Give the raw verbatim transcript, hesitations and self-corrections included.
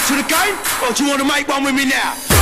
to the game, or do you want to make one with me now?